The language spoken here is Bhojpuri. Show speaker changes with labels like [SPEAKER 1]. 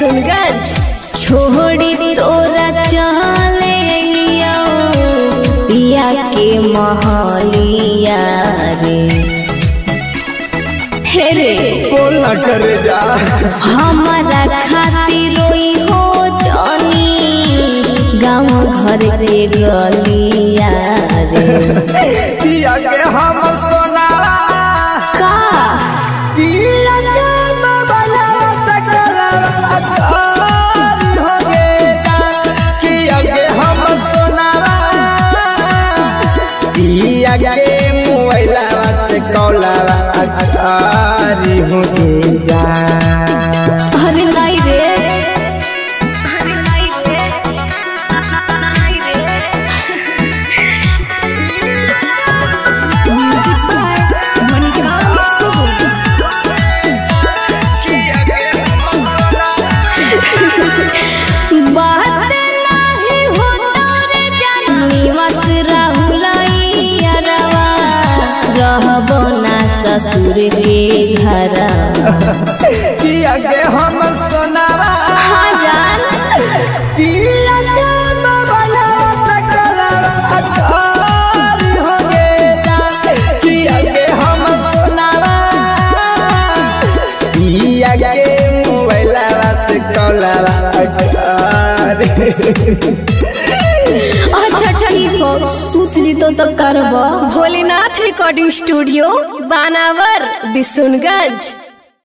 [SPEAKER 1] बिशुनगंज। छोड़ी तोरा चले पिया के महलिया रे, हे रे
[SPEAKER 2] बोल ना करे जा
[SPEAKER 1] हमारा खातिर रोई हो जानी गाँव घर के गलिया रे।
[SPEAKER 2] पिया के हम सोना
[SPEAKER 1] का
[SPEAKER 2] पिया के बाबला तकला हो गेला। पिया के हम सोना पिया के मोबाइला से कौला अकारी हो गेला।
[SPEAKER 1] अरे नहीं रे, ससुर के घर
[SPEAKER 2] पिया के हम सोनावा
[SPEAKER 1] हाँ जान
[SPEAKER 2] पिया के बाबला तकला अकारी हो गेला। पिया के हम सोनावा पिया के मोबाइला से कौला अकारी।
[SPEAKER 1] अच्छा ठीक हो, सूत जी तो तब करबो। भोलेनाथ रिकॉर्डिंग स्टूडियो बानावर बिशुनगंज।